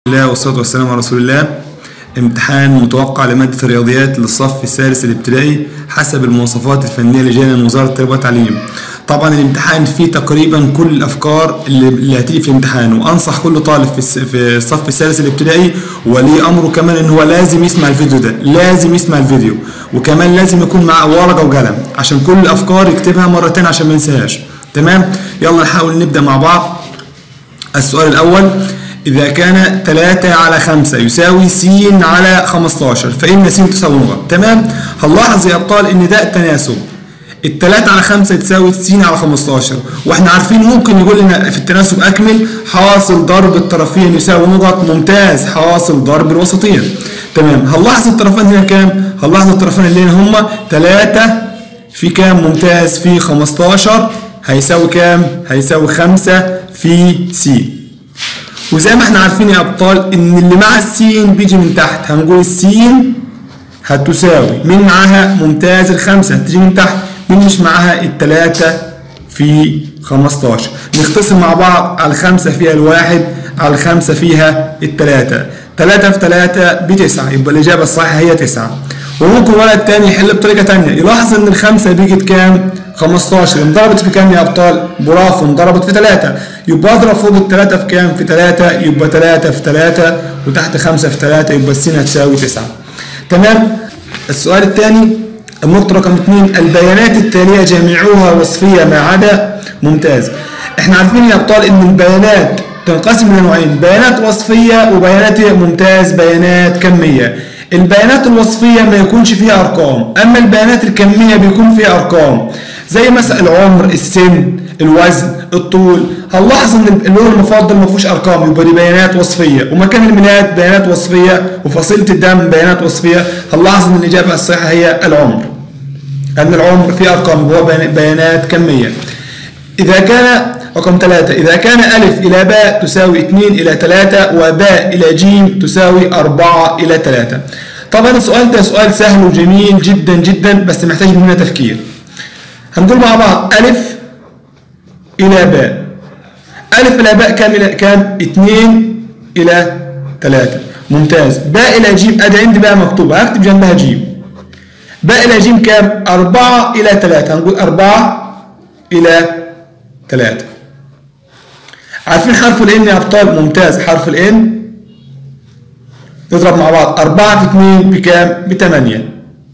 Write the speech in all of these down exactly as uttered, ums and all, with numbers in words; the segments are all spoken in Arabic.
الله والصلاة والسلام على رسول الله. امتحان متوقع لمادة الرياضيات للصف الثالث الابتدائي حسب المواصفات الفنية لجنة من وزارة التربية والتعليم. طبعا الامتحان فيه تقريبا كل الافكار اللي هتيجي في الامتحان، وانصح كل طالب في الصف الثالث الابتدائي ولي امره كمان ان هو لازم يسمع الفيديو ده، لازم يسمع الفيديو، وكمان لازم يكون معاه ورقة وقلم عشان كل الافكار يكتبها مرتين عشان ما ينساهاش. تمام؟ يلا نحاول نبدأ مع بعض. السؤال الاول: إذا كان ثلاثة على خمسة يساوي س على خمستاشر فإن س تساوي نقط. تمام؟ هنلاحظ يا أبطال إن ده التناسب. الثلاثة على خمسة تساوي س على خمستاشر، وإحنا عارفين ممكن يقول لنا في التناسب أكمل حاصل ضرب الطرفين يساوي نقط. ممتاز، حاصل ضرب الوسطين. تمام؟ هنلاحظ الطرفين هنا كام؟ هنلاحظ الطرفين اللي هنا هما ثلاثة في كام؟ ممتاز، في خمستاشر هيساوي كام؟ هيساوي خمسة في س. وزي ما احنا عارفين يا ابطال ان اللي مع السين بيجي من تحت، هنقول السين هتساوي مين معاها؟ ممتاز، الخمسة هتيجي من تحت. مين مش معاها؟ التلاتة في خمستاشر. نختصر مع بعض، على الخمسة فيها الواحد، على الخمسة فيها التلاتة. تلاتة في تلاتة بتسعة، يبقى الإجابة الصحيحة هي تسعة. وممكن ولد تاني يحل بطريقة تانية، يلاحظ ان الخمسة بيجت كام؟ خمستاشر. انضربت في كام يا ابطال؟ برافو، انضربت في تلاتة. يبقى اضرب فوق التلاتة في كام؟ في تلاتة، يبقى تلاتة في تلاتة، وتحت خمسة في تلاتة، يبقى السين هتساوي تسعة. تمام؟ السؤال الثاني، النقطة رقم اتنين: البيانات التالية جميعها وصفية ما عدا. ممتاز. احنا عارفين يا ابطال ان البيانات تنقسم الى نوعين، بيانات وصفية وبيانات ممتاز بيانات كمية. البيانات الوصفية ما يكونش فيها ارقام، اما البيانات الكمية بيكون فيها ارقام، زي مثلا العمر، السن، الوزن، الطول. هنلاحظ ان اللون المفضل ما فيهوش ارقام، يبقى دي بيانات وصفيه. ومكان الميلاد بيانات وصفيه، وفصيله الدم بيانات وصفيه. هنلاحظ ان الاجابه الصحيحه هي العمر، ان العمر فيه ارقام، هو بيانات كميه. اذا كان رقم ثلاثة: اذا كان الف الى باء تساوي اثنين الى ثلاثة وباء الى ج تساوي أربعة الى ثلاثة. طبعا السؤال ده سؤال سهل وجميل جدا جدا، بس محتاج مننا تفكير. هنقول مع بعض ألف إلى باء. ألف إلى باء كام إلى كام؟ اثنين إلى ثلاثة. ممتاز. باء إلى ج، أدي عندي بقى مكتوبة، هكتب جنبها ج. باء إلى ج كام؟ أربعة إلى ثلاثة. هنقول أربعة إلى ثلاثة. عارفين حرف الإن يا أبطال؟ ممتاز، حرف الإن نضرب مع بعض. أربعة في اثنين بكام؟ بثمانية.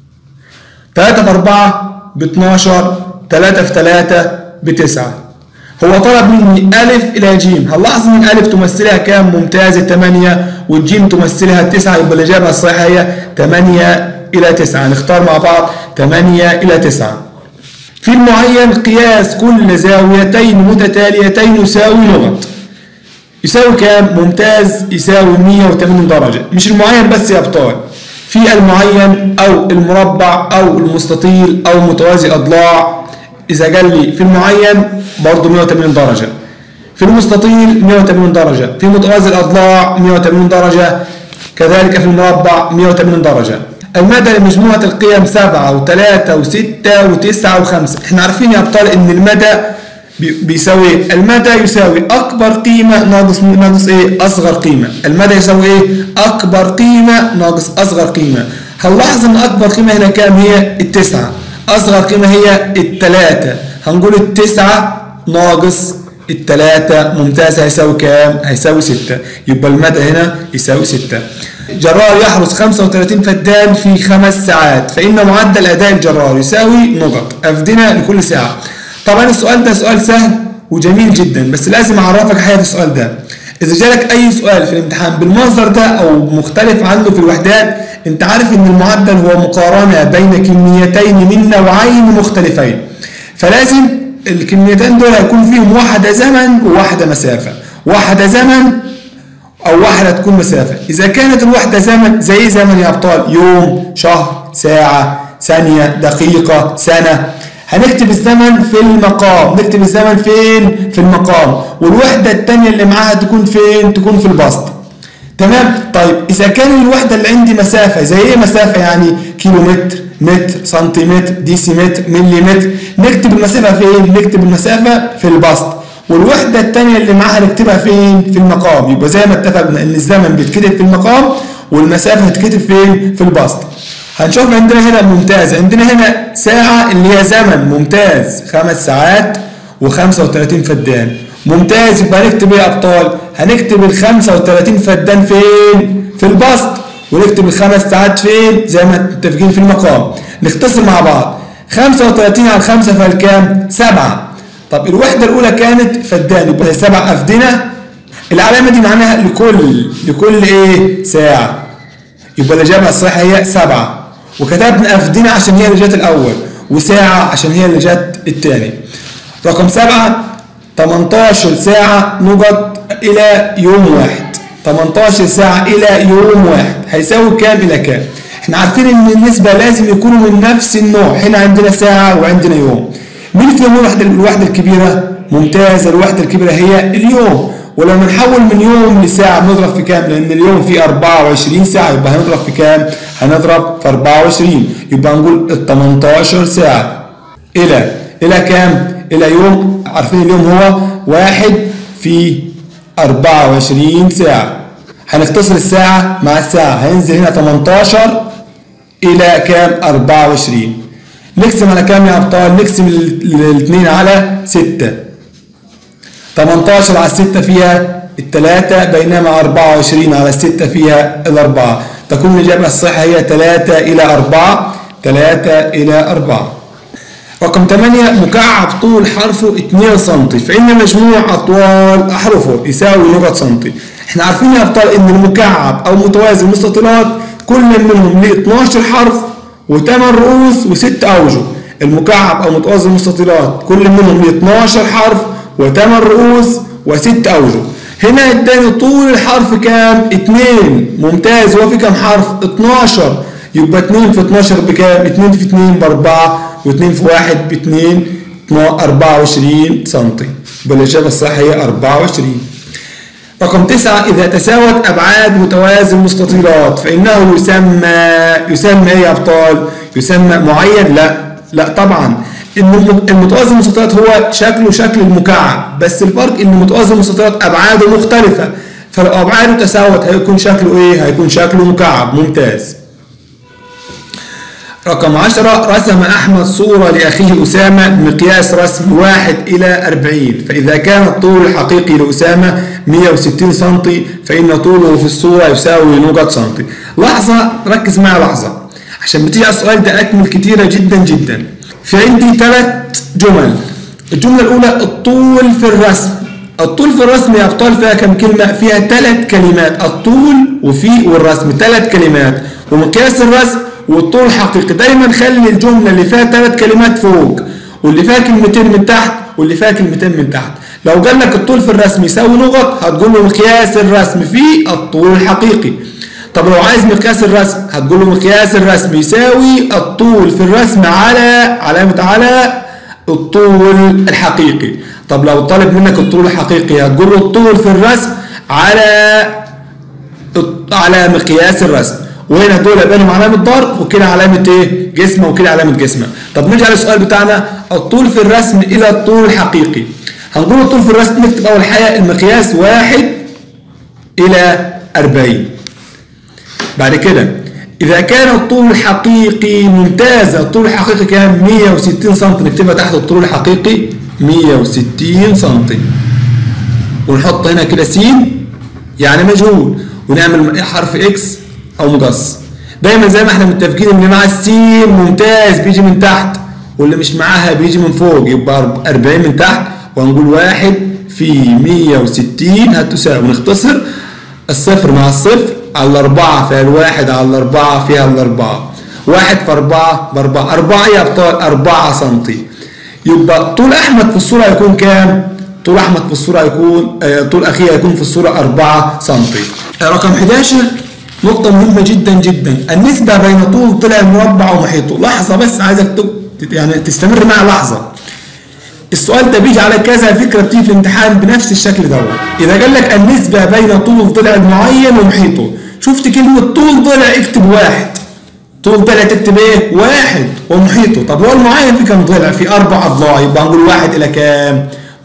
ثلاثة في أربعة ب اثناشر، ثلاثة في ثلاثة بتسعة. هو طلب مني ألف إلى ج، هنلاحظ إن الألف تمثلها كام؟ ممتاز، ثمانية، والجيم تمثلها تسعة، يبقى الإجابة الصحيحة هي ثمانية إلى تسعة. نختار مع بعض ثمانية إلى تسعة. في المعين قياس كل زاويتين متتاليتين يساوي نقط. يساوي كام؟ ممتاز، يساوي مية وثمانين درجة. مش المعين بس يا أبطال، في المعين أو المربع أو المستطيل أو متوازي أضلاع. إذا قال لي في المعين برضه مية وثمانين درجة، في المستطيل مية وثمانين درجة، في متوازي الأضلاع مية وثمانين درجة، كذلك في المربع مية وثمانين درجة. المدى لمجموعة القيم سبعة وثلاثة وستة وتسعة وخمسة. إحنا عارفين يا أبطال إن المدى بيساوي، المدى يساوي أكبر قيمة ناقص ناقص إيه؟ أصغر قيمة. المدى يساوي إيه؟ أكبر قيمة ناقص أصغر قيمة. هنلاحظ إن أكبر قيمة هنا كام؟ هي التسعة. أصغر قيمة هي التلاتة. هنقول التسعة ناقص التلاتة. ممتاز، هيساوي كام؟ هيساوي ستة. يبقى المدى هنا يساوي ستة. جرار يحرس خمسة وثلاثين فدان في خمس ساعات، فإن معدل أداء الجرار يساوي نقط. أفدنة لكل ساعة. طبعا السؤال ده سؤال سهل وجميل جدا، بس لازم أعرفك حاجة في السؤال ده. إذا جالك أي سؤال في الامتحان بالمنظر ده أو مختلف عنه في الوحدات، أنت عارف إن المعدل هو مقارنة بين كميتين من نوعين مختلفين، فلازم الكميتين دول هيكون فيهم واحدة زمن وواحدة مسافة. واحدة زمن أو واحدة تكون مسافة. إذا كانت الواحدة زمن زي زمن يا أبطال، يوم، شهر، ساعة، ثانية، دقيقة، سنة، هنكتب الزمن في المقام. نكتب الزمن فين؟ في المقام. والوحدة الثانية اللي معاها تكون فين؟ تكون في البسط. تمام؟ طيب إذا كان الوحدة اللي عندي مسافة، زي إيه مسافة؟ يعني كيلومتر، متر، سنتيمتر، ديسيمتر، مليمتر. نكتب المسافة فين؟ نكتب المسافة في البسط. والوحدة التانية اللي معاها نكتبها فين؟ في المقام. يبقى زي ما اتفقنا إن الزمن بيتكتب في المقام والمسافة هتتكتب فين؟ في البسط. هنشوف عندنا هنا ممتاز، عندنا هنا ساعة اللي هي زمن ممتاز خمس ساعات وخمسة وتلاتين فدان. ممتاز يبقى هنكتب ايه يا أبطال؟ هنكتب ال خمسة وتلاتين فدان فين؟ في البسط، ونكتب الخمس ساعات فين؟ زي ما متفقين في المقام. نختصر مع بعض. خمسة وتلاتين على خمسة فالكام؟ سبعة. طب الوحدة الأولى كانت فدان، يبقى سبع أفدنة. العلامة دي معناها لكل لكل إيه؟ ساعة. يبقى الإجابة الصحيحة هي سبعة. وكتبنا أفدنة عشان هي اللي جت الأول، وساعة عشان هي اللي جت الثاني. رقم سبعة تمنتاشر ساعة نقط إلى يوم واحد. تمنتاشر ساعة إلى يوم واحد هيساوي كام إلى كام؟ احنا عارفين إن النسبة لازم يكونوا من نفس النوع، هنا عندنا ساعة وعندنا يوم. مين فيهم الوحدة الوحدة الكبيرة؟ ممتاز، الوحدة الكبيرة هي اليوم. ولما نحول من يوم لساعة بنضرب في كام؟ لأن اليوم فيه أربعة وعشرين ساعة، يبقى هنضرب في كام؟ هنضرب في أربعة وعشرين، يبقى نقول ال تمنتاشر ساعة إلى إلى كام؟ إلى يوم. عارفين اليوم هو واحد في أربعة وعشرين ساعة. هنختصر الساعة مع الساعة، هينزل هنا تمنتاشر إلى كام؟ أربعة وعشرين. نقسم على كام يا أبطال؟ نقسم الاثنين على ستة. تمنتاشر على ستة فيها الثلاثة، بينما أربعة وعشرين على الستة فيها الأربعة. تكون الإجابة الصحيحة هي ثلاثة إلى أربعة. ثلاثة إلى أربعة. رقم ثمانية مكعب طول حرفه اثنين سنتي، فإن مجموع أطوال أحرفه يساوي نقط سنتي. احنا عارفين يا أبطال إن المكعب أو متوازي المستطيلات كل منهم له اثناشر حرف وثمان رؤوس وست أوجه. المكعب أو متوازي المستطيلات كل منهم له اثناشر حرف وثمان رؤوس وست أوجه. هنا اداني طول الحرف كام؟ اثنين. ممتاز، هو في كام حرف؟ اثناشر. يبقى اثنين في اثناشر بكام؟ اثنين في اثنين بأربعة، واثنين في واحد باثنين، أربعة وعشرين سنتي. يبقى الإجابة الصحيحة هي أربعة وعشرين. رقم تسعة إذا تساوت أبعاد متوازي المستطيلات فإنه يسمى يسمى إيه يا أبطال؟ يسمى معين؟ لا لا طبعا. إن المتوازي المستطيلات هو شكله شكل المكعب، بس الفرق إن متوازي المستطيلات أبعاده مختلفة، فلو أبعاده تساوت هيكون شكله إيه؟ هيكون شكله مكعب. ممتاز. رقم عشرة رسم أحمد صورة لأخيه أسامة بمقياس رسم واحد إلى أربعين، فإذا كان الطول الحقيقي لأسامة مئة وستين سنتي فإن طوله في الصورة يساوي نقط سنتي. لحظة، ركز معي لحظة عشان بتيجي على السؤال ده أكمل كتيرة جدا جدا. في عندي ثلاث جمل. الجملة الأولى الطول في الرسم. الطول في الرسم يا أبطال فيها كم كلمة؟ فيها ثلاث كلمات. الطول وفي والرسم ثلاث كلمات، ومقياس الرسم والطول الحقيقي. دايما خلي الجمله اللي فيها ثلاث كلمات فوق، واللي فيها كلمتين من تحت، واللي فيها كلمتين من تحت. لو قال لك الطول في الرسم يساوي نقط هتقول له مقياس الرسم في الطول الحقيقي. طب لو عايز مقياس الرسم هتقول له مقياس الرسم يساوي الطول في الرسم على علامه على الطول الحقيقي. طب لو طالب منك الطول الحقيقي هتقول له الطول في الرسم على على مقياس الرسم. وهنا دول بينهم علامة ضرب، وكده علامة ايه؟ جسمة، وكده علامة جسمة. طب نرجع للسؤال بتاعنا، الطول في الرسم إلى الطول الحقيقي. هنقول الطول في الرسم نكتب أول حاجة المقياس واحد إلى أربعين. بعد كده إذا كان الطول الحقيقي ممتاز، الطول الحقيقي كام؟ مئة وستين سم، نكتبها تحت الطول الحقيقي مئة وستين سم. ونحط هنا كده س يعني مجهول، ونعمل حرف إكس أو مقص. دايما زي ما احنا متفقين ان مع السين ممتاز بيجي من تحت، واللي مش معاها بيجي من فوق، يبقى أربعين من تحت، وهنقول واحد في مئة وستين هتساوي، ونختصر الصفر مع الصفر على الأربعة فيها الواحد على الأربعة فيها الأربعة. واحد في أربعة بأربعة، أربعة يا أبطال أربعة سنتي. يبقى طول أحمد في الصورة هيكون كام؟ طول أحمد في الصورة هيكون آه طول أخيه هيكون في الصورة أربعة سنتي. رقم حداشر نقطة مهمة جدا جدا، النسبة بين طول ضلع المربع ومحيطه. لحظة بس عايزك يعني تستمر معي لحظة. السؤال ده بيجي على كذا فكرة بتيجي في الامتحان بنفس الشكل دوت. إذا قال لك النسبة بين طول الضلع المعين ومحيطه، شفت كلمة طول ضلع اكتب واحد. طول ضلع تكتب ايه؟ واحد، ومحيطه. طب هو المعين في كام ضلع؟ في أربع أضلاع، يبقى هنقول واحد إلى كام؟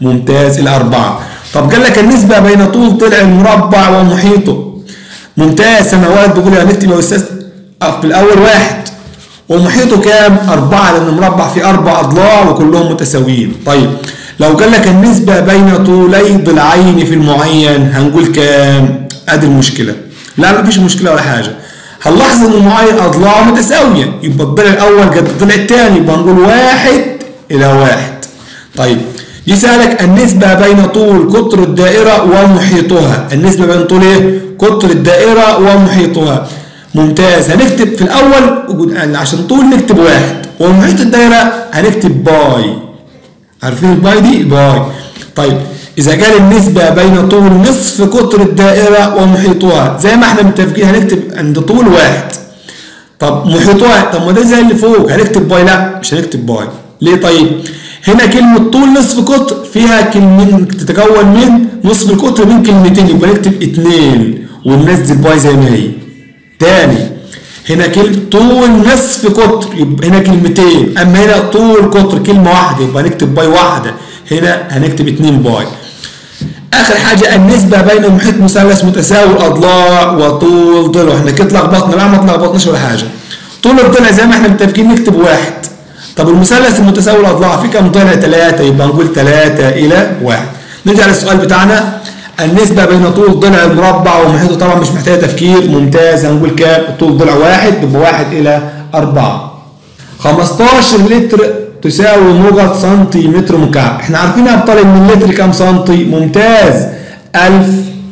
ممتاز الأربعة. طب قال لك النسبة بين طول ضلع المربع ومحيطه. ممتاز. سامع ولد بيقول لي هنكتب يا أستاذ في الأول واحد ومحيطه كام؟ أربعة، لأن المربع فيه أربع أضلاع وكلهم متساويين. طيب لو قال لك النسبة بين طولي ضلعين في المعين هنقول كام؟ أدي المشكلة. لا مفيش مشكلة ولا حاجة. هنلاحظ إن المعين أضلاعه متساوية، يبقى الضلع الأول قد الضلع الثاني، يبقى نقول واحد إلى واحد. طيب يسألك النسبة بين طول قطر الدائرة ومحيطها. النسبة بين طول إيه؟ قطر الدائرة ومحيطها. ممتاز. هنكتب في الأول عشان طول نكتب واحد، ومحيط الدائرة هنكتب باي. عارفين الباي دي؟ باي. طيب إذا قال النسبة بين طول نصف قطر الدائرة ومحيطها زي ما احنا متفقين هنكتب عند طول واحد. طب محيطها، طب ما ده زي اللي فوق هنكتب باي؟ لا مش هنكتب باي. ليه طيب؟ هنا كلمة طول نصف قطر فيها كلمة تتكون من نصف القطر من كلمتين، يبقى نكتب اتنين وننزل باي زي ما هي. تاني هنا كلمة طول نصف قطر يبقى هنا كلمتين، أما هنا طول قطر كلمة واحدة يبقى نكتب باي واحدة، هنا هنكتب اتنين باي. آخر حاجة النسبة بين محيط مثلث متساوي الأضلاع وطول ضلعه. احنا كده اتلخبطنا، لا ما اتلخبطناش ولا حاجة. طول الضلع زي ما احنا متفقين نكتب واحد. طب المثلث المتساوي الأضلاع في كام ضلع؟ ثلاثة، يبقى نقول ثلاثة إلى واحد. نرجع للسؤال بتاعنا. النسبة بين طول ضلع المربع ومحيطه طبعا مش محتاجة تفكير. ممتاز. هنقول كام؟ طول ضلع واحد يبقى واحد إلى أربعة. خمستاشر لتر تساوي موجة سنتيمتر مكعب. احنا عارفين يا أبطال إن اللتر كام سنتي؟ ممتاز. ألف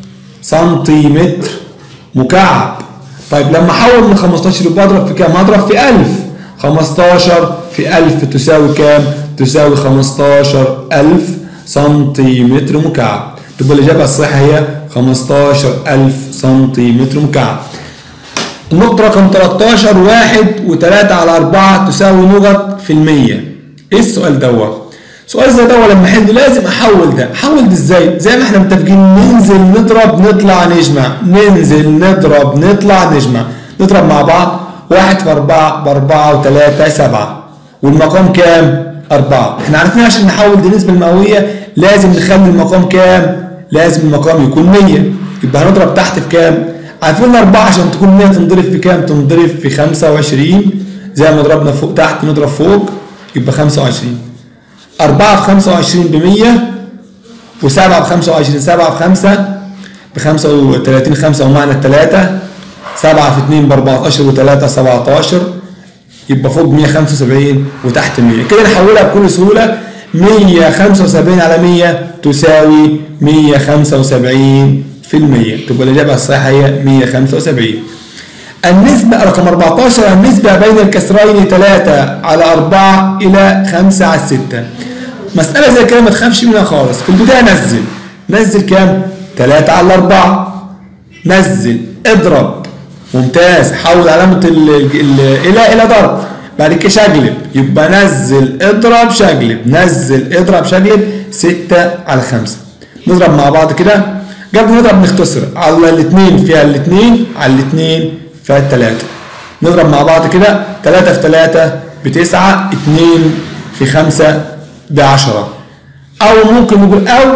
سنتيمتر مكعب. طيب لما أحول من خمستاشر يبقى أضرب في كام؟ هضرب في ألف. خمستاشر في ألف تساوي كام؟ تساوي خمستاشر ألف سنتيمتر مكعب. تبقى الإجابة الصحيحة هي خمستاشر ألف سنتيمتر مكعب. النقطة رقم تلتاشر واحد وتلاتة على أربعة تساوي نقط في المية. إيه السؤال دوت؟ سؤال زي دوت لما أحله لازم أحول ده. أحول ده إزاي؟ زي ما إحنا متفقين ننزل نضرب نطلع نجمع، ننزل نضرب نطلع نجمع، نضرب مع بعض. واحد في أربعة بأربعة وتلاتة سبعة، والمقام كام؟ أربعة. إحنا عارفين عشان نحول دي النسبة المئوية لازم نخلي المقام كام؟ لازم المقام يكون مية، يبقى هنضرب تحت في كام؟ عارفين أربعة عشان تكون مية تنضرب في كام؟ تنضرب في خمسة وعشرين، زي ما ضربنا فوق تحت نضرب فوق يبقى خمسة وعشرين. أربعة في خمسة وعشرين بمية، وسبعة بخمسة وعشرين، سبعة بخمسة بخمسة وتلاتين، خمسة ومعنى التلاتة، سبعة في اتنين بأربعتاشر وتلاتة سبعتاشر، يبقى فوق مية وخمسة وسبعين وتحت مية. كده نحولها بكل سهولة. مية وخمسة وسبعين على مية تساوي مية وخمسة وسبعين في المية. تبقى الإجابة الصحيحة هي مية وخمسة وسبعين. النسبة رقم أربعتاشر النسبة بين الكسرين تلاتة على أربعة إلى خمسة على ستة. مسألة زي كده ما تخافش منها خالص. في البداية نزل نزل كام؟ تلاتة على أربعة. نزل اضرب. ممتاز. حول علامة ال ال إلى إلى ضرب. بعد كده شقلب، يبقى نزل اضرب شقلب، نزل اضرب شقلب. ستة على خمسة. نضرب مع بعض كده. قبل نضرب نختصر على الاثنين فيها الاثنين، على الاثنين فيها الثلاثة. نضرب مع بعض كده. تلاتة في تلاتة بتسعة، اتنين في خمسة بعشرة. أو ممكن نقول أو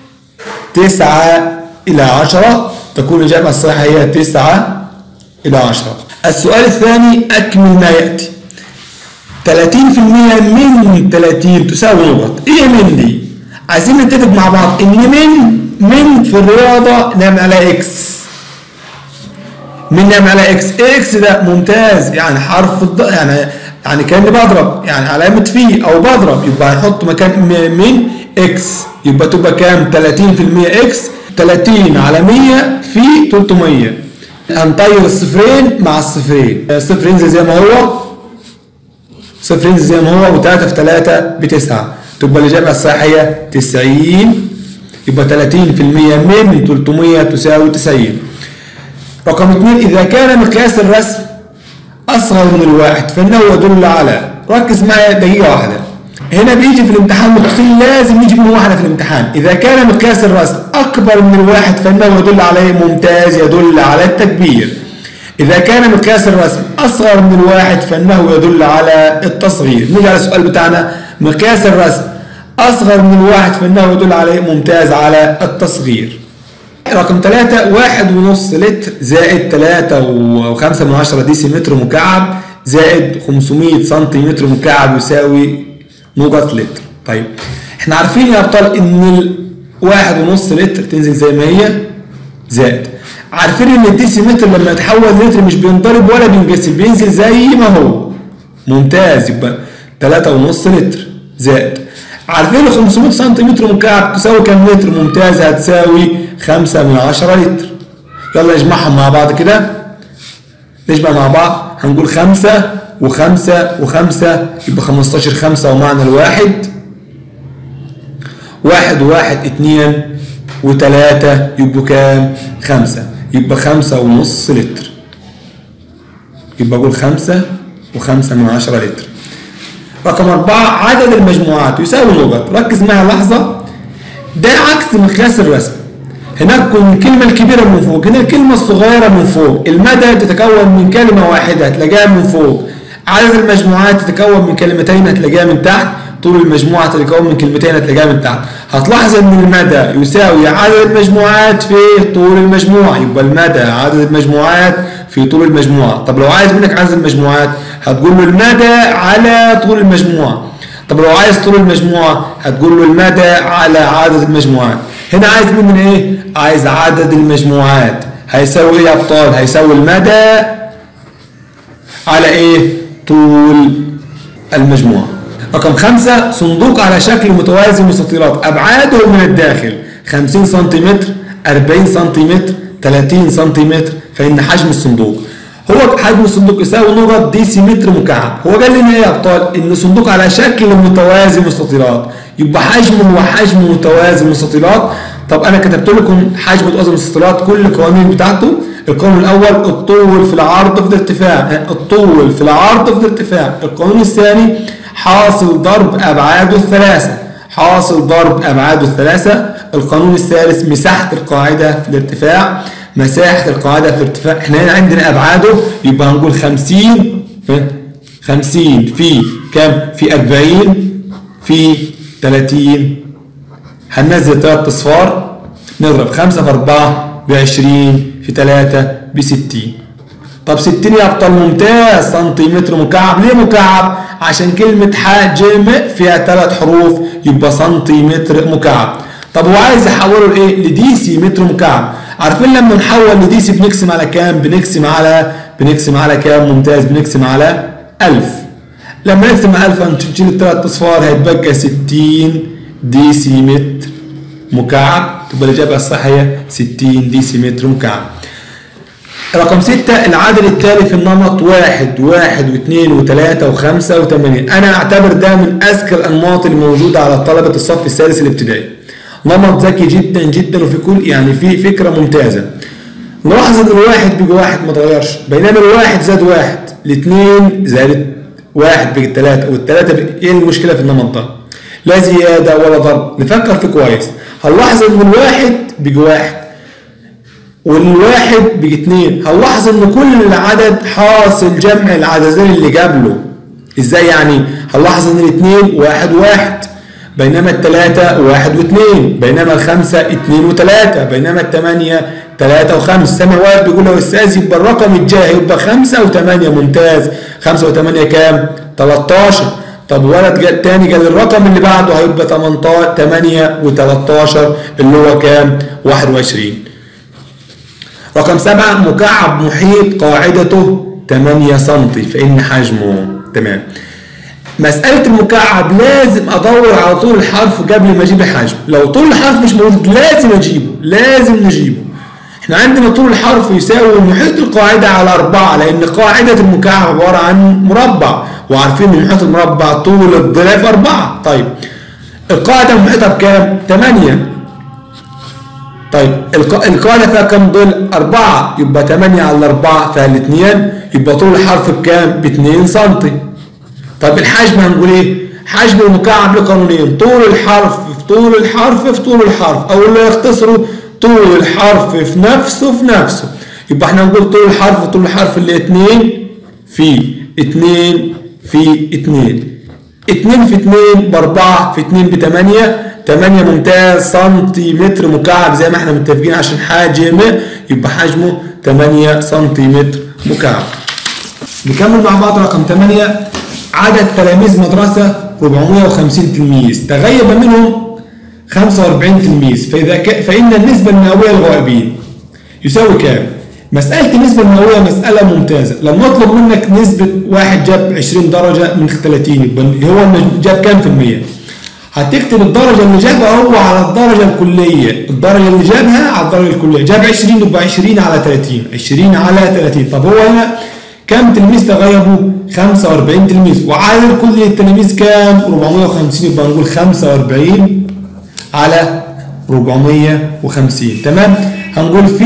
تسعة إلى عشرة، تكون الإجابة الصحيحة هي تسعة إلى عشرة. السؤال الثاني أكمل ما يأتي. تلاتين في المية من تلاتين تساوي نقط. إيه من دي؟ عايزين نتفق مع بعض إن من من في الرياضة نعمل عليها إكس. من نعمل عليها إكس. إكس ده ممتاز، يعني حرف الض يعني يعني كأني بضرب، يعني علامة في أو بضرب، يبقى هنحط مكان من إكس، يبقى تبقى كام؟ تلاتين في المية إكس. تلاتين على مية في تلتمية. هنطير الصفرين مع الصفرين، الصفر ينزل زي ما هو، صفر ينزل زي ما هو، وتلاتة في تلاتة بتسعة. تبقى الإجابة الصحيحة هي تسعين. يبقى تلاتين في المية من تلتمية تساوي تسعين. رقم اتنين إذا كان مقياس الرسم أصغر من الواحد فإنه يدل على، ركز معايا دقيقة واحدة. هنا بيجي في الامتحان متصل لازم يجي من واحدة في الامتحان. إذا كان مقياس الرسم أكبر من الواحد فإنه يدل عليه. ممتاز. يدل على التكبير. إذا كان مقياس الرسم أصغر من الواحد فإنه يدل على التصغير. نيجي على السؤال بتاعنا. مقياس الرسم أصغر من الواحد فإنه يدل عليه ممتاز على التصغير. رقم ثلاثة واحد ونص لتر زائد ثلاثة وخمسة من عشرة ديسي متر مكعب زائد خمسمائة سنتيمتر مكعب يساوي نقط لتر. طيب احنا عارفين يا أبطال إن الواحد ونص لتر تنزل زي ما هي زائد، عارفين إن الديسي متر لما يتحول لتر مش بينضرب ولا بينقسم، بينزل زي ما هو. ممتاز، يبقى ثلاثة ونص لتر زائد، عارفين ال خمسمائة سنتيمتر مكعب تساوي كام لتر؟ ممتاز، هتساوي خمسة من عشرة لتر. يلا نجمعهم مع بعض كده، نجمع مع بعض، هنقول خمسة وخمسة وخمسة يبقى خمستاشر، خمسة ومعنى الواحد، واحد وواحد اتنين وتلاتة يبقوا كام؟ خمسة، يبقى خمسة ونص لتر. يبقى أقول خمسة وخمسة من عشرة لتر. رقم أربعة عدد المجموعات يساوي نقط. ركز معايا لحظة، ده عكس مقياس الرسم. هناك الكلمة الكبيرة من فوق، هنا الكلمة الصغيرة من فوق. المدى تتكون من كلمة واحدة هتلاقيها من فوق. عدد المجموعات تتكون من كلمتين هتلاقيها من تحت. طول المجموعة تتكون من كلمتين هتلاقيها من تحت. هتلاحظ ان المدى يساوي عدد المجموعات في طول المجموعة، يبقى المدى عدد المجموعات في طول المجموعة. طب لو عايز منك عدد المجموعات هتقول له المدى على طول المجموعة. طب لو عايز طول المجموعة هتقول له المدى على عدد المجموعات. هنا عايز مني ايه؟ عايز عدد المجموعات، هيساوي ايه يا ابطال؟ هيساوي المدى على ايه؟ طول المجموعة. رقم خمسة صندوق على شكل متوازي مستطيلات أبعاده من الداخل خمسين سنتيمتر، أربعين سنتيمتر، ثلاثين سنتيمتر، فإن حجم الصندوق هو حجم الصندوق يساوي نقط ديسي متر مكعب. هو قال لنا ايه يا ابطال؟ ان صندوق على شكل متوازي مستطيلات يبقى حجمه هو حجم متوازي مستطيلات. طب انا كتبت لكم حجم متوازي مستطيلات كل القوانين بتاعته. القانون الاول الطول في العرض في الارتفاع، الطول في العرض في الارتفاع. القانون الثاني حاصل ضرب ابعاده الثلاثه، حاصل ضرب ابعاده الثلاثه. القانون الثالث مساحه القاعده في الارتفاع، مساحة القاعدة في الارتفاع. احنا هنا عندنا أبعاده يبقى هنقول خمسين خمسين في كام؟ في أربعين في ثلاثين. هننزل ثلاث أصفار، نضرب خمسة في أربعة بعشرين في ثلاثة بستين. طب ستين يا أبطال ممتاز. سنتيمتر مكعب. ليه مكعب؟ عشان كلمة حجم فيها ثلاث حروف يبقى سنتيمتر مكعب. طب هو عايز يحوله لإيه؟ لديسي متر مكعب. عارفين لما نحول لديسي بنقسم على كام؟ بنقسم على بنقسم على كام؟ ممتاز، بنقسم على ألف. لما نقسم على ألف هنشيل الثلاث أصفار هيتبقى ستين ديسي متر مكعب. تبقى الإجابة الصح هي ستين ديسي متر مكعب. رقم ستة العدد التالي في النمط واحد واحد واثنين وثلاثة وخمسة وثمانية. أنا أعتبر ده من أذكى الأنماط الموجودة على طلبة الصف السادس الابتدائي. نمط ذكي جدا جدا وفي كل يعني في فكرة ممتازة. نلاحظ ان الواحد بيجي واحد ما اتغيرش، بينما الواحد زاد واحد، الاثنين زادت واحد بيجي ثلاثة، والثلاثة بيجي. ايه المشكلة في النمط ده؟ لا زيادة ولا ضرب، نفكر فيه كويس. هنلاحظ ان الواحد بيجي واحد والواحد بيجي اثنين، هنلاحظ ان كل العدد حاصل جمع العددين اللي قبله. ازاي يعني؟ هنلاحظ ان الاثنين واحد واحد، بينما الثلاثة واحد واثنين، بينما الخمسة اثنين وثلاثة، بينما الثمانية ثلاثة وخمسة. سامع واحد بيقول له يا أستاذ يبقى الرقم الجاي يبقى خمسة وثمانية. ممتاز، خمسة وثمانية كام؟ ثلاثتاشر. طب ولد قال تاني قال الرقم اللي بعده هيبقى ثمانية وثلاثتاشر اللي هو كام؟ واحد وعشرين. رقم سبعة مكعب محيط قاعدته ثمانية سنتي فإن حجمه تمام. مسألة المكعب لازم أدور على طول الحرف قبل ما أجيب الحجم. لو طول الحرف مش موجود لازم أجيبه، لازم نجيبه. إحنا عندنا طول الحرف يساوي محيط القاعدة على أربعة، لأن قاعدة المكعب عبارة عن مربع، وعارفين إن محيط المربع طول الضلع في أربعة. طيب القاعدة محيطها بكام؟ ثمانية. طيب القاعدة فيها كام ضلع؟ أربعة، يبقى ثمانية على أربعة فيها الاثنين، يبقى طول الحرف بكام؟ ب اثنين سنتي. طب الحجم هنقول ايه؟ حجم المكعب له قانونين، طول الحرف في طول الحرف في طول الحرف، او اللي يختصروا طول الحرف في نفسه في نفسه. يبقى احنا هنقول طول الحرف طول الحرف اللي اتنين في اتنين في اتنين. اتنين في اتنين باربعة في اتنين بتمانية، تمانية ممتاز سنتيمتر مكعب زي ما احنا متفقين عشان حجم يبقى حجمه تمانية سنتيمتر مكعب. نكمل مع بعض رقم تمانية. عدد تلاميذ مدرسة أربعمائة وخمسين تلميذ، تغيب منهم خمسة وأربعين تلميذ، فإذا ك... فإن النسبة المئوية للغائبين يساوي كام؟ مسألة النسبة المئوية مسألة ممتازة. لما نطلب منك نسبة واحد جاب عشرين درجة من ثلاثين يبقى هو جاب كام في المية؟ هتكتب الدرجة اللي جابها هو على الدرجة الكلية، الدرجة اللي جابها على الدرجة الكلية، جاب عشرين يبقى عشرين على ثلاثين، عشرين على ثلاثين. طب هو هنا كم تلميذ تغيبوا؟ خمسة وأربعين تلميذ، وعدد كل التلاميذ كام؟ أربعمائة وخمسين، يبقى نقول خمسة وأربعين على أربعمائة وخمسين. تمام؟ هنقول في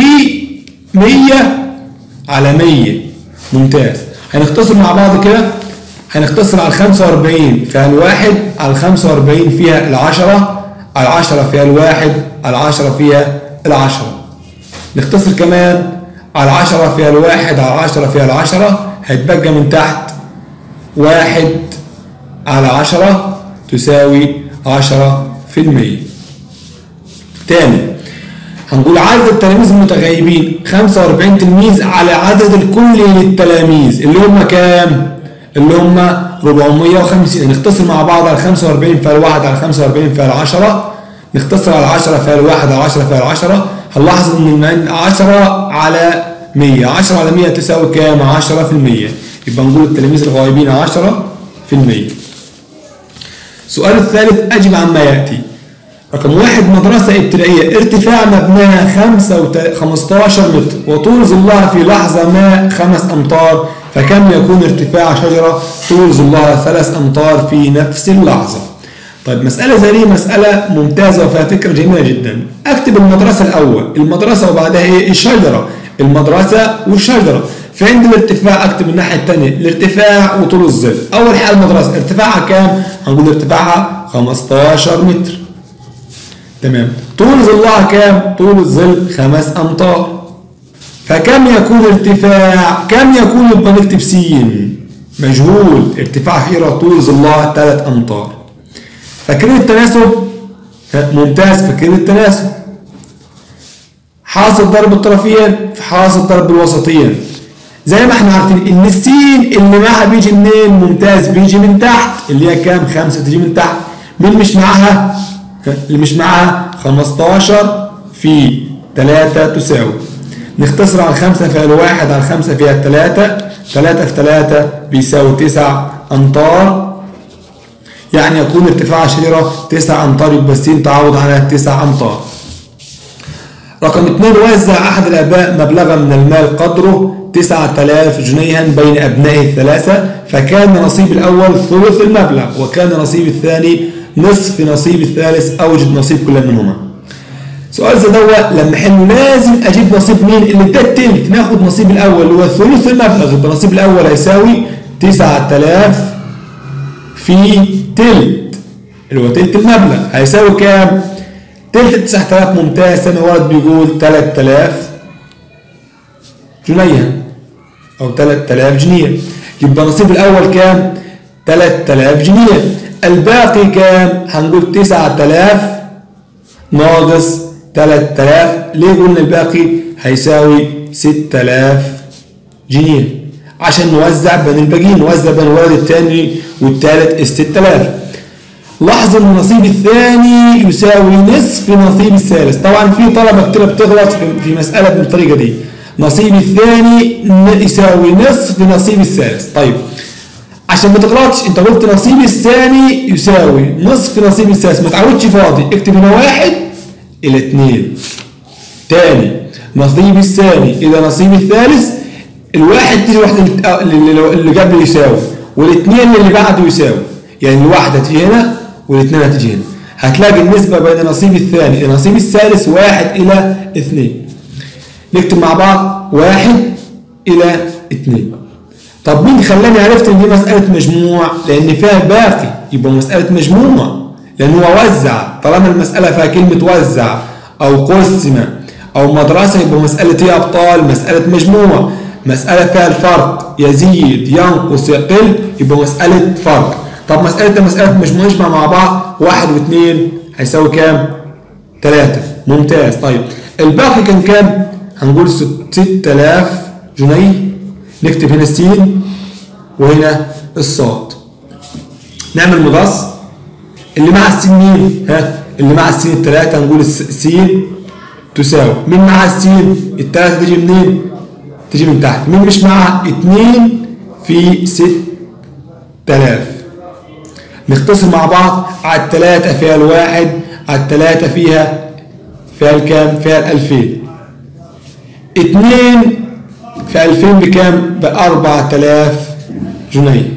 مية على مية. ممتاز. هنختصر مع بعض كده، هنختصر على خمسة وأربعين فيها الواحد، على خمسة وأربعين فيها العشرة، على العشرة فيها الواحد، على العشرة فيها العشرة. نختصر كمان على العشرة فيها الواحد، على العشرة فيها العشرة، هيتبقى من تحت واحد على عشرة تساوي عشرة في المية. تاني هنقول عدد التلاميذ المتغيبين خمسة وأربعين تلميذ على عدد الكلي للتلاميذ اللي هم كام؟ اللي هم أربعمائة وخمسين. نختصر مع بعض على خمسة وأربعين فيها الواحد، على خمسة وأربعين فيها العشرة، نختصر على عشرة فيها الواحد، على عشرة فيها العشرة. هنلاحظ ان عشرة على مية، عشرة على مية تساوي كام؟ عشرة في المية. يبقى نقول التلاميذ الغائبين عشرة في المية. السؤال الثالث أجب عما يأتي. رقم واحد مدرسة ابتدائية ارتفاع مبناها خمستاشر متر وطول ظلها في لحظة ما خمس أمتار، فكم يكون ارتفاع شجرة طول ظلها ثلاث أمتار في نفس اللحظة؟ طيب مسألة زي دي مسألة ممتازة وفيها فكرة جميلة جدا. أكتب المدرسة الأول، المدرسة وبعدها إيه؟ الشجرة، المدرسة والشجرة. فعند الارتفاع أكتب الناحية الثانية الارتفاع وطول الظل. أول حاجة المدرسة ارتفاعها كام؟ هنقول ارتفاعها خمستاشر متر. تمام. طول ظلها كام؟ طول الظل خمس أمتار. فكم يكون ارتفاع؟ كم يكون؟ يبقى نكتب س مجهول، ارتفاع شجرة طول ظلها ثلاث أمتار. فاكرين التناسب؟ ممتاز، فاكرين التناسب. حاصل ضرب الطرفين في حاصل ضرب الوسطين. زي ما احنا عارفين ان السين اللي معاها بيجي منين؟ ممتاز، بيجي من تحت، اللي هي كام؟ خمسة تيجي من تحت. مين مش معاها؟ اللي مش معاها خمستاشر في ثلاثة تساوي. نختصر على الخمسة فيها الواحد، على الخمسة فيها الثلاثة، ثلاثة في ثلاثة بيساوي تسع أمتار. يعني يكون ارتفاع الشجرة تسع أمتار، يبقى السين تعوض عنها تسع أمتار. رقم اثنين وزع أحد الآباء مبلغا من المال قدره تسعة آلاف جنيها بين أبنائه الثلاثة، فكان نصيب الأول ثلث المبلغ وكان نصيب الثاني نصف نصيب الثالث، أوجد نصيب كل منهما. سؤال زي دوت لما حله لازم أجيب نصيب مين؟ اللي ده التلت. ناخد نصيب الأول اللي هو ثلث المبلغ، يبقى نصيب الأول هيساوي تسعة آلاف في تلت اللي هو تلت المبلغ، هيساوي كام؟ تلت تسعة آلاف. ممتاز. سامع ولد بيقول ثلاثة آلاف جنيه أو ثلاثة آلاف جنيه، يبقى نصيب الأول كام؟ ثلاثة آلاف جنيه. الباقي كام؟ هنقول تسعة آلاف ناقص ثلاثة آلاف. ليه قلنا الباقي هيساوي ستة آلاف جنيه؟ عشان نوزع بين الباقيين، نوزع بين الولد الثاني والثالث ستة آلاف. لاحظوا ان النصيب الثاني يساوي نصف نصيب الثالث. طبعا في طلبه كتير بتغلط في مساله بالطريقه دي، نصيب الثاني يساوي نصف نصيب الثالث. طيب عشان ما تغلطش انت قلت نصيب الثاني يساوي نصف نصيب الثالث، ما تعودش فاضي، اكتب هنا واحد الى اثنين. تاني نصيب الثاني الى نصيب الثالث، الواحد تيجي واحده اللي قبله يساوي والاثنين اللي بعده يساوي، يعني الواحده تيجي هنا والاثنين هتيجي هنا. هتلاقي النسبه بين نصيب الثاني ونصيب الثالث واحد الى اثنين. نكتب مع بعض واحد الى اثنين. طب مين خلاني عرفت ان دي مساله مجموع؟ لان فيها باقي، يبقى مساله مجموع لان هو وزع. طالما المساله فيها كلمه وزع او قسم او مدرسه يبقى مساله ايه ابطال؟ مساله مجموع. مساله فيها الفرق يزيد ينقص يقل يبقى مساله فرق. طب مسألة ده مسألة مش مجمع مع بعض، واحد واثنين هيساوي كام؟ ثلاثة. ممتاز. طيب الباقي كان كام؟ هنقول ستة آلاف جنيه. نكتب هنا السين وهنا الصاد. نعمل مقص. اللي مع السين مين؟ ها؟ اللي مع السين الثلاثة، هنقول السين تساوي مين مع السين؟ الثلاثة تيجي منين؟ تيجي من تحت. مين مش معها؟ اتنين في ستة آلاف. نختصر مع بعض. على الثلاثة فيها الواحد، على الثلاثة فيها فيها الكام؟ فيها الألفين. اتنين في ألفين بكام؟ بأربعة آلاف جنيه.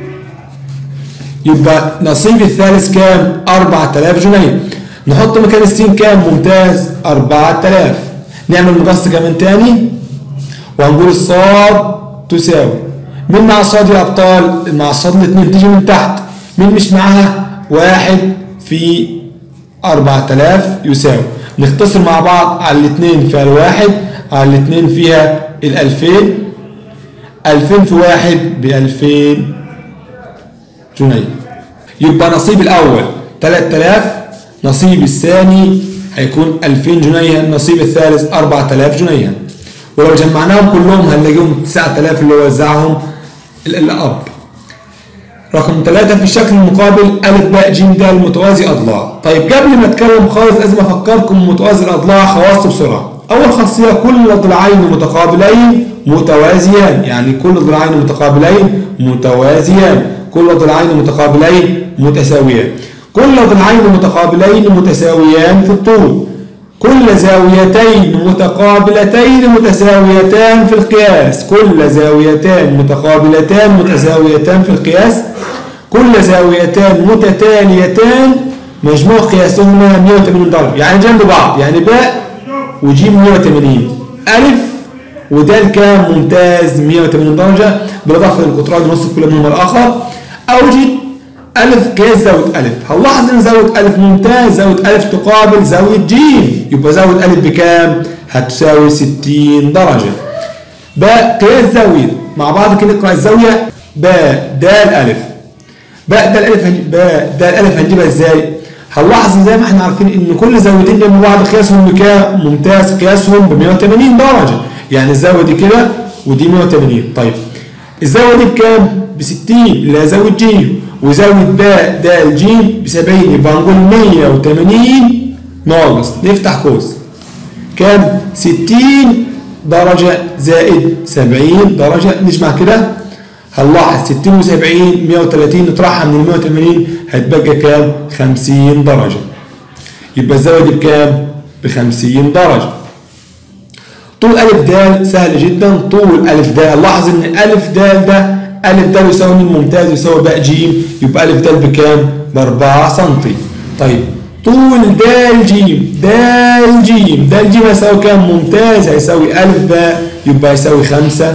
يبقى نصيب الثالث كام؟ أربعة آلاف جنيه. نحط مكان السين كام؟ ممتاز، أربعة آلاف. نعمل مقص كمان تاني وهنقول الصاد تساوي مين مع الصاد يا أبطال؟ مع الصاد الاثنين تيجي من تحت. مين مش معاها؟ واحد في أربعة آلاف يساوي. نختصر مع بعض. على الاثنين فيها الواحد، على الاثنين فيها الألفين. ألفين في واحد بألفين جنيه. يبقى نصيب الأول ثلاثة آلاف، نصيب الثاني هيكون ألفين جنيه، النصيب الثالث أربعة آلاف جنيه. ولو جمعناهم كلهم هنلاقيهم تسعة آلاف اللي وزعهم الأب. رقم ثلاثة في الشكل المقابل أ ب ج د متوازي أضلاع. طيب قبل ما أتكلم خالص لازم أفكركم متوازي الأضلاع خواصه بسرعة. أول خاصية كل ضلعين متقابلين متوازيان، يعني كل ضلعين متقابلين متوازيان، كل ضلعين متقابلين متساويان، كل ضلعين متقابلين متساويان في الطول، كل زاويتين متقابلتين متساويتان في القياس، كل زاويتان متقابلتان متساويتان في القياس، كل زاويتان متتاليتان مجموع قياسهما مئة وثمانين درجة، يعني جنب بعض، يعني باء وجيم مئة وثمانين، ألف ودال كام؟ ممتاز مئة وثمانين درجة، بالإضافة للقطران نصف كل منهما الآخر. أوجد ألف قياس زاوية ألف. هنلاحظ إن زاوية ألف ممتاز، زاوية ألف تقابل زاوية ج، يبقى زاوية ألف بكام؟ هتساوي ستين درجة. باء قياس زاوية، مع بعض كده نقرأ الزاوية باء د ألف. باء د ألف باء د ألف هنجيبها إزاي؟ هنلاحظ زي ما احنا عارفين إن كل زاويتين جنب بعض قياسهم بكام؟ ممتاز، قياسهم ب مئة وثمانين درجة، يعني الزاوية دي كده ودي مئة وثمانين. طيب الزاوية دي بكام؟ ب ستين اللي هي زاوية ج، وزاوية باء د ج ب سبعين، يبقى هنقول مئة وثمانين ناقص نفتح قوس كام؟ ستين درجة زائد سبعين درجة. نجمع كده هنلاحظ ستين وسبعين مئة وثلاثين، نطرحها من ال مئة وثمانين هتبقى كام؟ خمسين درجة. يبقى الزاوية دي بكام؟ ب خمسين درجة. طول أ د سهل جدا، طول أ د لاحظ إن أ د ده أ د يساوي مين؟ ممتاز، يساوي باء ج، يبقى أ د بكام؟ ب أربعة سنتي. طيب طول د ج د ج د ج هيساوي كام؟ ممتاز، هيساوي أ باء، يبقى هيساوي خمسة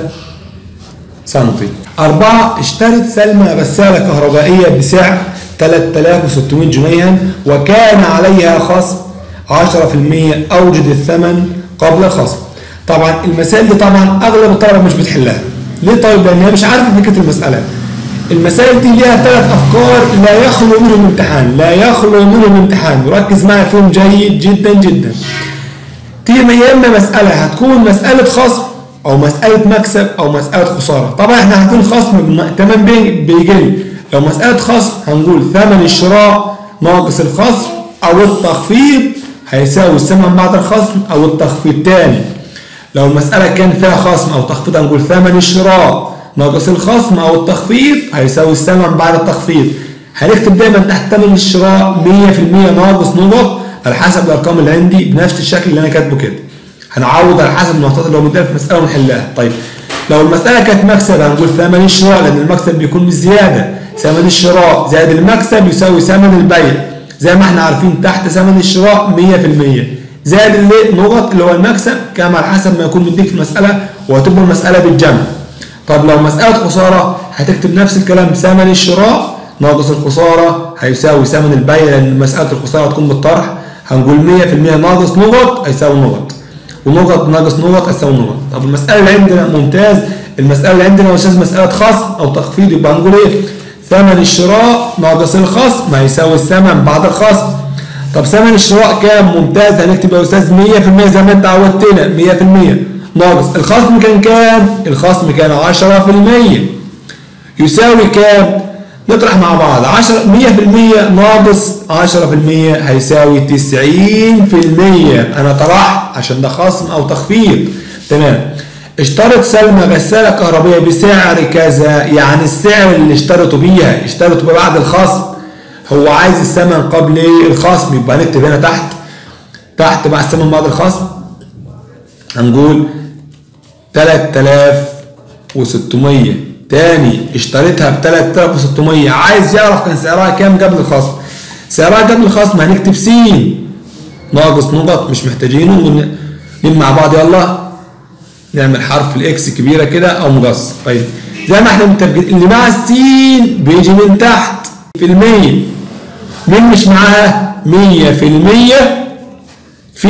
سنتي. أربعة اشترت سلمى غسالة كهربائية بسعر ثلاثة آلاف وستمئة جنيها وكان عليها خصم عشرة في المئة، أوجد الثمن قبل الخصم. طبعا المسائل دي طبعا اغلب الطلبه مش بتحلها. ليه طيب؟ لان هي مش عارفه فكره المساله. المسائل دي ليها ثلاث افكار لا يخلو منهم امتحان، لا يخلو منهم امتحان، وركز معايا فيهم جيد جدا جدا. تيجي يا اما مساله هتكون مساله خصم او مساله مكسب او مساله خساره. طبعا احنا هنكون خصم تمام بيجي. لو مساله خصم هنقول ثمن الشراء ناقص الخصم او التخفيض هيساوي الثمن بعد الخصم او التخفيض تاني. لو المسألة كان فيها خصم أو تخفيض هنقول ثمن الشراء ناقص الخصم أو التخفيض هيساوي الثمن بعد التخفيض. هنكتب دايما تحت ثمن الشراء مئة في المئة ناقص نقط على حسب الأرقام اللي عندي بنفس الشكل اللي أنا كاتبه كده. هنعوض على حسب النقطات اللي هو مديها في المسألة ونحلها. طيب لو المسألة كانت مكسب هنقول ثمن الشراء، لأن المكسب بيكون بالزيادة. ثمن الشراء زائد المكسب يساوي ثمن البيع، زي ما احنا عارفين تحت ثمن الشراء مئة في المئة زائد اللي نقط اللي هو المكسب كام على حسب ما يكون مديك في المسألة، وهتبقى المسألة بالجمع. طب لو مسألة خسارة هتكتب نفس الكلام، ثمن الشراء ناقص الخسارة هيساوي ثمن البيع، لأن مسألة الخسارة هتكون بالطرح. هنقول مئة في المئة ناقص نقط هيساوي نقط، ونقط ناقص نقط هيساوي نقط. طب المسألة اللي عندنا ممتاز، المسألة اللي عندنا يا أستاذ مسألة خصم أو تخفيض، يبقى هنقول إيه؟ ثمن الشراء ناقص الخصم هيساوي الثمن بعد الخصم. طب ثمن الشراء كام؟ ممتاز، هنكتب يا استاذ مية في المية زي ما انت عودتنا، مية في المية ناقص الخصم كان كام؟ الخصم كان عشرة في المية يساوي كام؟ نطرح مع بعض. عشرة مية في المية ناقص عشرة في المية هيساوي تسعين في المية. انا طرحت عشان ده خصم او تخفيض. تمام. اشترط سلمى غسالة كهربية بسعر كذا، يعني السعر اللي اشترطوا بيها اشترطوا بيه بعد الخصم. هو عايز الثمن قبل الخصم، يبقى هنكتب هنا تحت تحت مع الثمن بعد الخصم هنقول تلاتة آلاف وستمية. تاني اشتريتها ب تلاتة آلاف وستمية، عايز يعرف كان سعرها كام قبل الخصم. سعرها قبل الخصم هنكتب س ناقص نقط مش محتاجينه، نجمع مع بعض. يلا نعمل حرف الاكس كبيره كده او مقص. طيب زي ما احنا متفقين اللي مع السين بيجي من تحت في المية، مين مش معاها؟ مية في المية في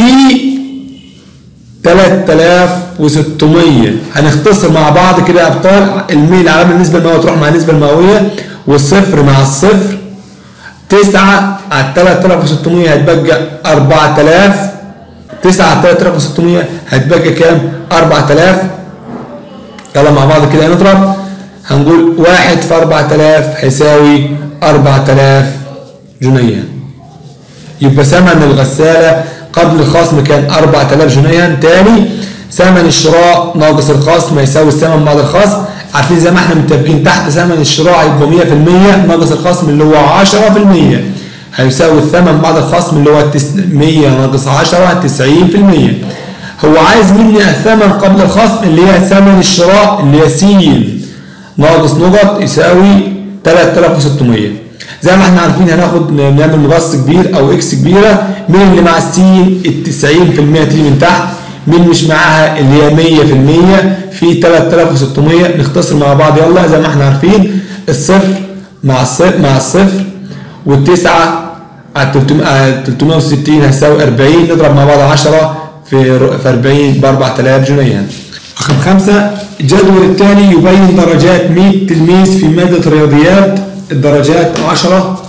تلاتة آلاف وستمية. هنختصر مع بعض كده يا ابطال. المية العلامه النسبه المئويه تروح مع النسبه المئويه، والصفر مع الصفر. تسعة على تلاتة آلاف وستمية هتبقى أربعة آلاف. تسعة على تلاتة آلاف وستمية هتبقى كام؟ أربعة آلاف. يلا مع بعض كده نضرب. هنقول واحد في أربعة آلاف هيساوي أربعة آلاف جنيه. يبقى ثمن الغسالة قبل الخصم كان أربعة آلاف جنيها. تاني ثمن الشراء ناقص الخصم هيساوي الثمن بعد الخصم. عارفين زي ما احنا متفقين تحت ثمن الشراء هيبقى مية في المية ناقص الخصم اللي هو عشرة في المية هيساوي الثمن بعد الخصم اللي هو مية ناقص عشرة تسعين في المية. هو عايز مني الثمن قبل الخصم اللي هي ثمن الشراء اللي هي س ناقص نقط يساوي تلاتة آلاف وستمية. زي ما احنا عارفين هناخد نعمل مقص كبير او اكس كبيره. مين اللي مع السين؟ ال تسعين في المية تيجي من تحت. مين مش معاها؟ اللي هي مية في المية في تلاتة آلاف وستمية. نختصر مع بعض. يلا زي ما احنا عارفين الصفر مع الصفر مع الصفر والتسعه على تلتمية وستين هتساوي أربعين. نضرب مع بعض عشرة في في أربعين ب أربعة آلاف جنيه. رقم خمسة الجدول التالي يبين درجات مية تلميذ في مادة الرياضيات. الدرجات عشرة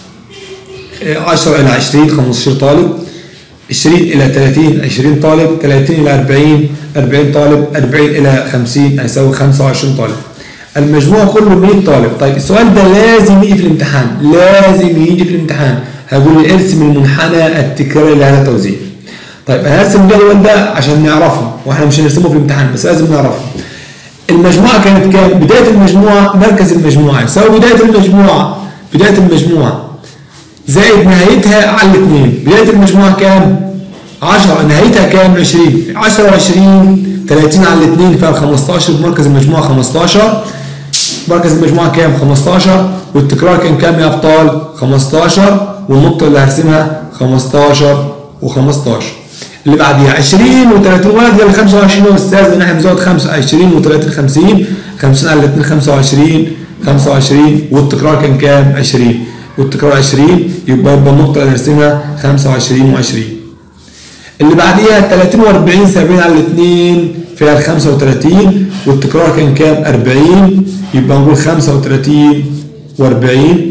عشرة إلى عشرين خمستاشر طالب، عشرين إلى تلاتين عشرين طالب، تلاتين إلى أربعين أربعين طالب، أربعين إلى خمسين هيساوي خمسة وعشرين طالب. المجموع كله مية طالب. طيب السؤال ده لازم يجي في الامتحان، لازم يجي في الامتحان. هقول لي ارسم المنحنى التكراري لهذا التوزيع. طيب انا هرسم الجدول ده عشان نعرفه، واحنا مش هنرسمه في الامتحان بس لازم نعرفه. المجموعه كانت كام؟ بدايه المجموعه مركز المجموعه يساوي بدايه المجموعه بدايه المجموعه زائد نهايتها على الاثنين. بدايه المجموعه كام؟ عشرة، نهايتها كام؟ عشرين. عشرة وعشرين تلاتين على الاثنين فيها خمستاشر. بمركز المجموعه خمستاشر. مركز المجموعه كام؟ خمستاشر. والتكرار كان كام يا ابطال؟ خمستاشر. والنقطه اللي هرسمها خمستاشر وخمستاشر. اللي بعديها عشرين وتلاتين واحد يلا خمسة وعشرين يا استاذ لان احنا بنزود خمسة. عشرين وتلاتين خمسين. خمسين على الاثنين خمسة وعشرين. خمسة وعشرين والتكرار كان كام؟ عشرين. والتكرار عشرين يبقى يبقى النقطة اللي هنرسمها خمسة وعشرين وعشرين. اللي بعديها تلاتين وأربعين سبعين على الاثنين فيها خمسة وتلاتين. والتكرار كان كام؟ أربعين. يبقى نقول خمسة وتلاتين وأربعين.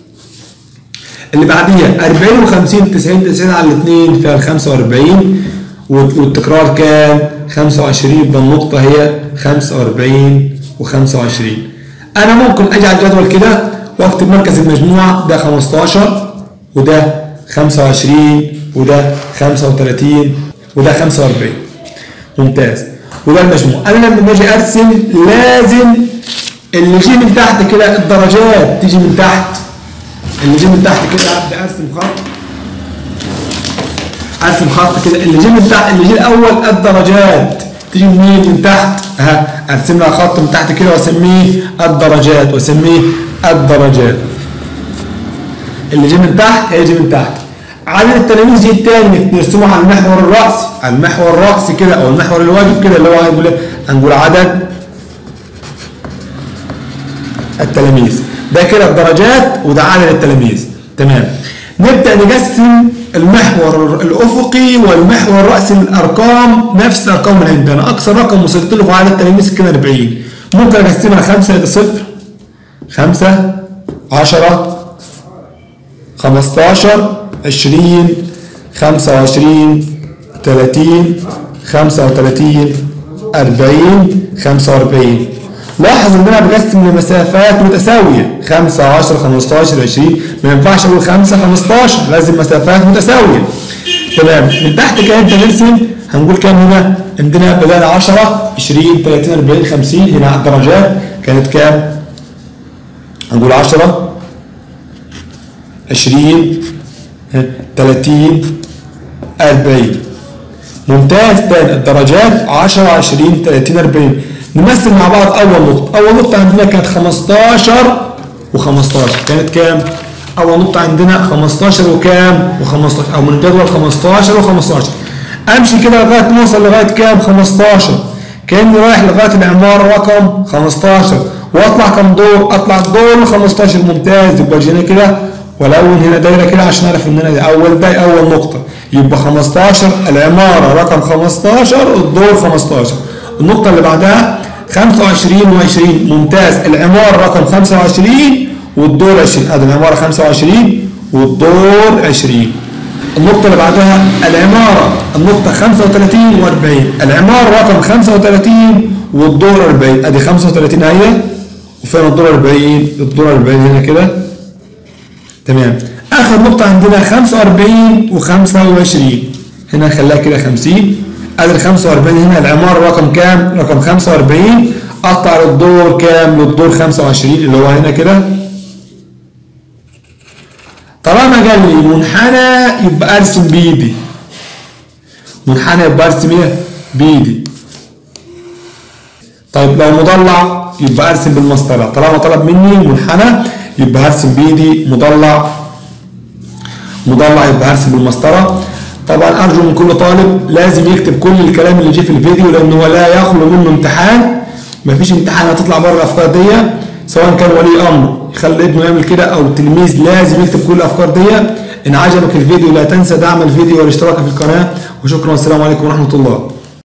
اللي بعديها أربعين وخمسين تسعين تسعين على الاثنين فيها خمسة وأربعين. والتكرار كان خمسة وعشرين. يبقى النقطة هي خمسة وأربعين وخمسة وعشرين. أنا ممكن أجي على الجدول كده واكتب مركز المجموعة ده خمستاشر وده خمسة وعشرين وده خمسة وتلاتين وده خمسة وأربعين. ممتاز. وده المجموع. أنا لما باجي أرسم لازم اللي يجي من تحت كده الدرجات تيجي من تحت. اللي يجي من تحت كده أبدأ أرسم خط. أرسم خط كده اللي يجي من تحت. اللي يجي الأول الدرجات تيجي منين؟ من تحت. أها أرسم لها خط من تحت كده وأسميه الدرجات وأسميه الدرجات. اللي جه من تحت هيجي من تحت. عدد التلاميذ يجي التاني نرسمه على المحور الرأسي، على المحور الرأسي كده أو المحور الواجب كده اللي هو هنقول هنقول عدد التلاميذ. ده كده الدرجات وده عدد التلاميذ. تمام. نبدأ نقسم المحور الأفقي والمحور الرأسي الأرقام نفس الأرقام اللي عندنا. أقصى رقم وصلت له في عدد التلاميذ كده أربعين. ممكن أقسمها خمسة إلى صفر، خمسة عشرة خمستاشر عشرين خمسة وعشرين تلاتين خمسة وتلاتين أربعين خمسة وأربعين. لاحظ ان انا بقسم لمسافات متساويه خمسة عشرة خمستاشر عشرين، ما ينفعش اقول خمسة خمستاشر، لازم مسافات متساويه. تمام. من تحت كده انت نرسم هنقول كام هنا؟ عندنا بدأنا عشرة عشرين تلاتين أربعين خمسين، هنا على الدرجات كانت كام؟ هنقول عشرة عشرين تلاتين أربعين. ممتاز. تاني الدرجات عشرة عشرين تلاتين أربعين. نمثل مع بعض اول نقطه. اول نقطه عندنا كانت خمستاشر وخمستاشر، كانت كام؟ اول نقطه عندنا خمستاشر وكام؟ وخمستاشر، او من الجدول خمستاشر وخمستاشر. امشي كده لغايه ما اوصل لغايه كام؟ خمستاشر. كاني رايح لغايه العماره رقم خمستاشر، واطلع كام دور؟ اطلع الدور خمستاشر. ممتاز. يبقى جينا كده والون هنا دايره كده عشان اعرف ان انا اول ده اول نقطه. يبقى خمستاشر العماره رقم خمستاشر، الدور خمستاشر. النقطه اللي بعدها خمسة وعشرين وعشرين. ممتاز. العماره رقم خمسة وعشرين والدور عشرين. ادي العماره خمسة وعشرين والدور عشرين. النقطه اللي بعدها العماره النقطه خمسة وتلاتين وأربعين. العماره رقم خمسة وتلاتين والدور أربعين. ادي خمسة وتلاتين اهي، وفين الدور أربعين؟ الدور أربعين هنا كده. تمام. اخر نقطه عندنا خمسة وأربعين وخمسة وعشرين، هنا خليها كده خمسين. ادي ال خمسة وأربعين هنا العماره رقم كام؟ رقم خمسة وأربعين. اقطع للدور كام؟ للدور خمسة وعشرين اللي هو هنا كده. طالما قال لي منحنى يبقى ارسم بايدي. منحنى يبقى ارسم ايه؟ بايدي. طيب لو مضلع يبقى ارسم بالمسطره. طالما طلب مني منحنى يبقى هرسم بايدي. مضلع مضلع يبقى هرسم بالمسطره. طبعا ارجو من كل طالب لازم يكتب كل الكلام اللي جه في الفيديو، لان هو لا يخلو منه امتحان. مفيش امتحان هتطلع بره الافكار دي، سواء كان ولي امر يخلي ابنه يعمل كده او التلميذ لازم يكتب كل الافكار دي. ان عجبك الفيديو لا تنسى دعم الفيديو والاشتراك في القناه، وشكرا والسلام عليكم ورحمه الله.